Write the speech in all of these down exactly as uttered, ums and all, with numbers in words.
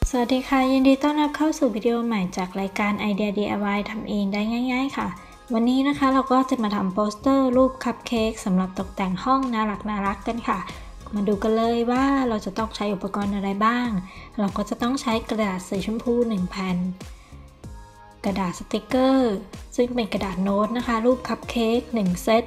สวัสดีค่ะยินดีต้อนรับเข้าสู่วิดีโอใหม่จากรายการไอเดีย ดี ไอ วาย ทำเองได้ง่ายๆค่ะวันนี้นะคะเราก็จะมาทำโปสเตอร์รูปคัพเค้กสำหรับตกแต่งห้องน่ารักน่ารักกันค่ะมาดูกันเลยว่าเราจะต้องใช้อุปกรณ์อะไรบ้างเราก็จะต้องใช้กระดาษสีชมพูหนึ่งแผ่นกระดาษสติกเกอร์ซึ่งเป็นกระดาษโน้ตนะคะรูปคัพเค้กหนึ่งเซต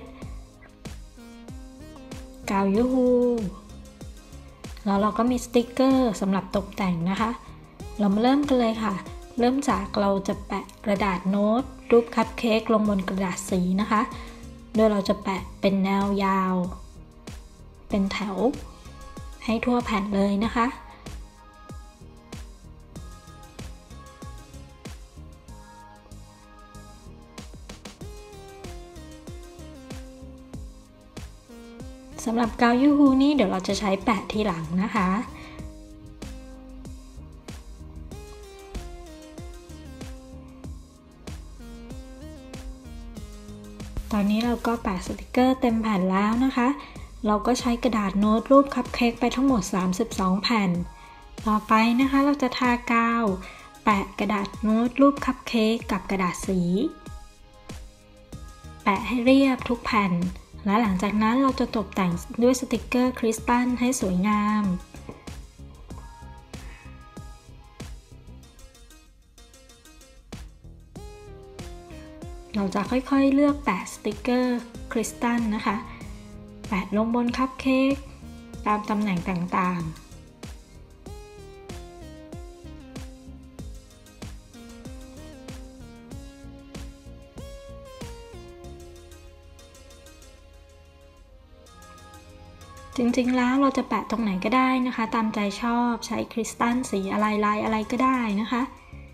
กาวยูฮูแล้วเราก็มีสติกเกอร์สำหรับตกแต่งนะคะเรามาเริ่มกันเลยค่ะเริ่มจากเราจะแปะกระดาษโน้ตรูปคัพเค้กลงบนกระดาษสีนะคะโดยเราจะแปะเป็นแนวยาวเป็นแถวให้ทั่วแผ่นเลยนะคะสำหรับกาวยูฮูนี่เดี๋ยวเราจะใช้แปะทีหลังนะคะตอนนี้เราก็แปะสติกเกอร์เต็มแผ่นแล้วนะคะเราก็ใช้กระดาษโน้ตรูปคัพเค้กไปทั้งหมดสามสิบสองแผ่นต่อไปนะคะเราจะทากาวแปะกระดาษโน้ตรูปคัพเค้กกับกระดาษสีแปะให้เรียบทุกแผ่นและหลังจากนั้นเราจะตกแต่งด้วยสติกเกอร์คริสตัลให้สวยงามเราจะค่อยๆเลือกแปะสติกเกอร์คริสตัลนะคะแปะลงบนคัพเค้กตามตำแหน่งต่างๆจริงๆแล้วเราจะแปะตรงไหนก็ได้นะคะตามใจชอบใช้คริสตัลสีอะไรลายอะไรก็ได้นะคะ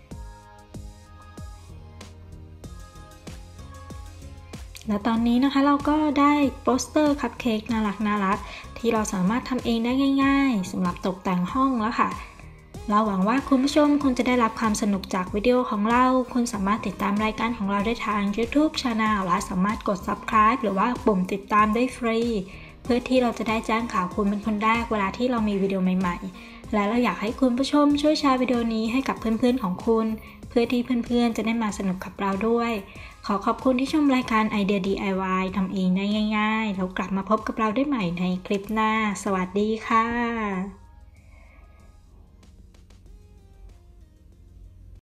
และตอนนี้นะคะเราก็ได้โปสเตอร์คัพเค้กน่ารักน่ารักที่เราสามารถทำเองได้ง่ายๆสำหรับตกแต่งห้องแล้วค่ะเราหวังว่าคุณผู้ชมคงจะได้รับความสนุกจากวิดีโอของเราคุณสามารถติดตามรายการของเราได้ทาง YouTube Channel และสามารถกด Subscribe หรือว่าปุ่มติดตามได้ฟรีเพื่อที่เราจะได้แจ้งข่าวคุณเป็นคนแรกเวลาที่เรามีวิดีโอใหม่ๆและเราอยากให้คุณผู้ชมช่วยแชร์วิดีโอนี้ให้กับเพื่อนๆของคุณเพื่อที่เพื่อนๆจะได้มาสนุกกับเราด้วยขอขอบคุณที่ชมรายการไอเดีย ดี ไอ วาย ทำเองได้ง่ายๆแล้วกลับมาพบกับเราได้ใหม่ในคลิปหน้าสวัสดีค่ะ